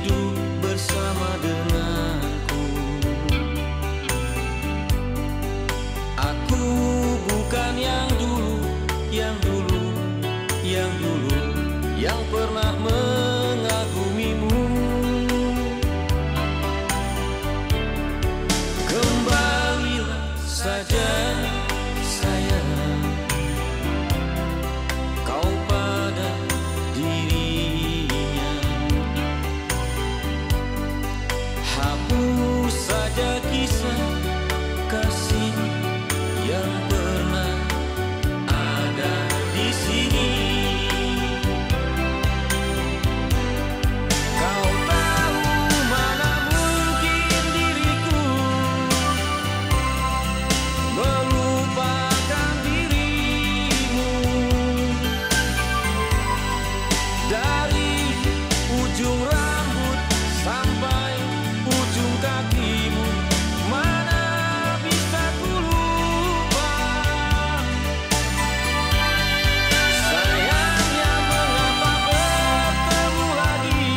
hidup bersama denganku. Aku bukan yang dulu, yang dulu, yang dulu, yang pernah mengagumimu. Kembalilah saja sayang, kau pada dirinya. Hapus saja kisah kasih yang pernah ada di sini. Kau tahu mana mungkin diriku melupakan dirimu. Dari ujung rambut sampai ujung kakimu, mana bisa ku lupa. Sayangnya mengapa bertemu lagi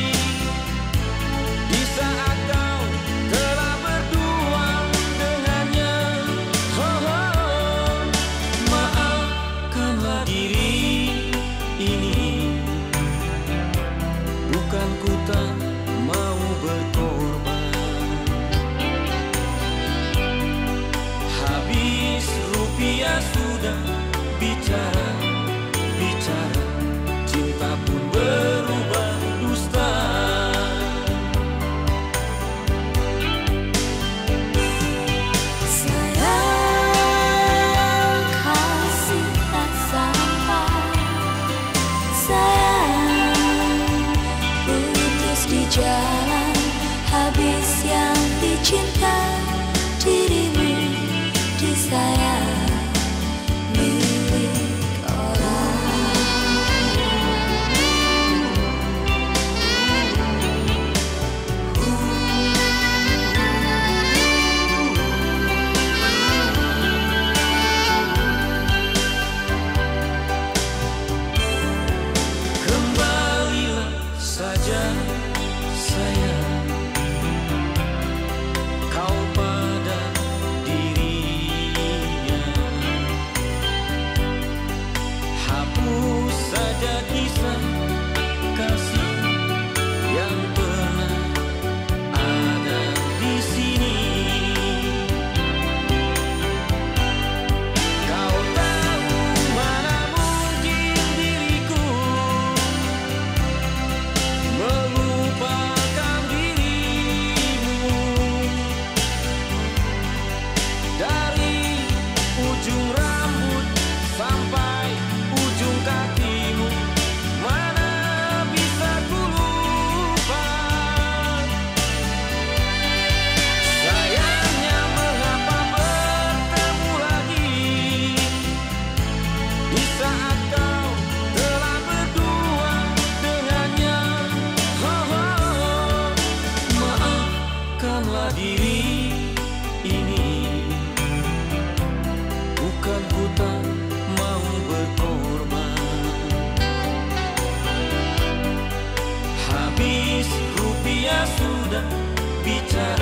di saat kau telah berdua dengannya. Oh, oh, maafkanlah diri ini, bukan ku tak mau berkorban. Habis rupiah sudah bicara, bicara, cinta pun berubah dusta. Sayang, kasih tak sampai. Sayang, putus di jalan, habis yang dicinta dirimu disayang milik orang. Kembalilah saja sayang, kau pada dirinya. Hapus saja kisah kasih yang pernah ada di sini. Kau tahu mana mungkin diriku melupakan dirimu. Dari ujung rambut sampai ujung kakimu, mana bisa ku lupa. Sayangnya mengapa bertemu lagi di saat kau telah berdua dengannya. Oh, oh, maafkanlah diri ini, bukan ku tak mau berkorban. Habis rupiah sudah bicara,